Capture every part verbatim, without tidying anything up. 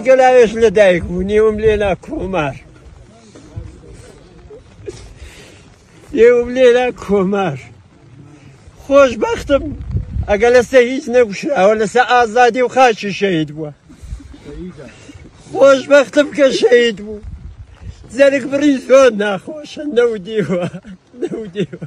گەلاوێش لە دایک بوو نێوم لێنا کۆمار نێوم لێنا کۆمار خۆشبەختم ئەگە لەسەر هیچ نەگوشراوە لەسەر ئازادی و خاچی شەهید بووە خۆشبەختم کە شەهید بوو زەرگ بڕی زۆر ناخۆشە نەودیوە نەودیوە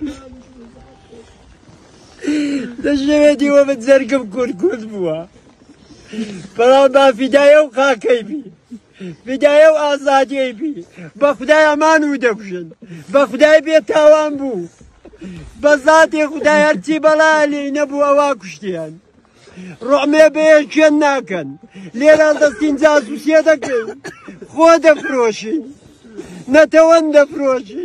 دەژەوێ دیوە بە جەرگم کورد کورد بووە بەڵام با فیدایە و خاکەی بی فیدایە و ئازادیەی بی بە خودای ئەمان و دەکوژن بە خودای بێتاوان بوو بە زاتێ خودای هەرچی بەڵایە لێی نەبوو ئەوا کوشتیان ڕۆمێ بەیەک کوێن ناکەن لێران دەستین جاسووسیە دەکەین خۆ دەفرۆشین نەتەوەن دەفرۆشین